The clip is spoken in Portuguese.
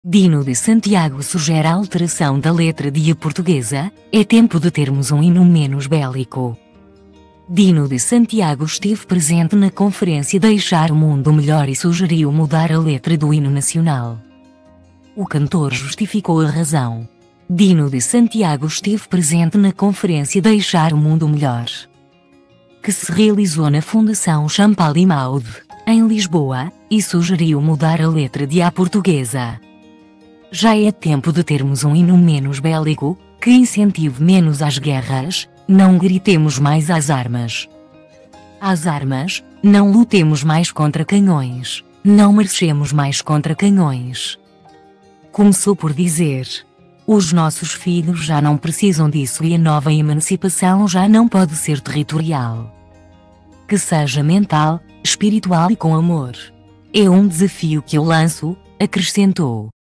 Dino de Santiago sugere a alteração da letra de A portuguesa. É tempo de termos um hino menos bélico. Dino de Santiago esteve presente na conferência Deixar o Mundo Melhor e sugeriu mudar a letra do hino nacional. O cantor justificou a razão. Dino de Santiago esteve presente na conferência Deixar o Mundo Melhor, que se realizou na Fundação Champalimaude, em Lisboa, e sugeriu mudar a letra de A portuguesa. Já é tempo de termos um hino menos bélico, que incentive menos as guerras. Não gritemos mais às armas. Às armas, não lutemos mais contra canhões. Não marchemos mais contra canhões. Começou por dizer: os nossos filhos já não precisam disso e a nova emancipação já não pode ser territorial. Que seja mental, espiritual e com amor. É um desafio que eu lanço, acrescentou.